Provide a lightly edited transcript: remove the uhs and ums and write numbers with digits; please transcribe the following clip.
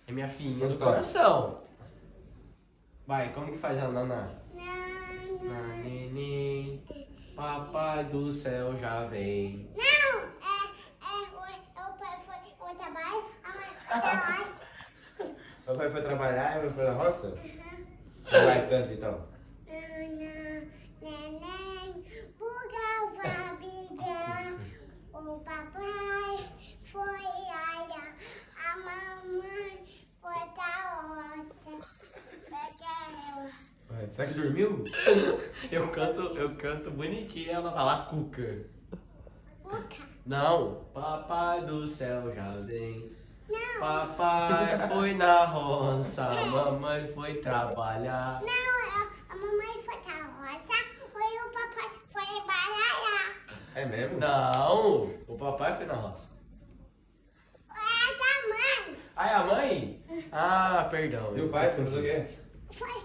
É minha filhinha do coração. Vai, como que faz a naná? Neném, papai do céu já vem. Não, o pai foi ao trabalho, a mãe foi na roça. Papai foi trabalhar e a mãe foi na roça? Uhum. Vai, canta então. Neném, bugava vida. O papai foi olhar, a mamãe foi da roça. Vai. Será que dormiu? Eu canto bonitinho e ela fala cuca. Cuca? Não, papai do céu já vem. Não. Papai foi na roça, mamãe foi trabalhar. Não, a mamãe foi da roça, foi o papai foi baralhar. É mesmo? Não, o papai foi na roça. É da mãe. Ah, é a mãe? Ah, perdão. E o pai foi fazer o quê? Foi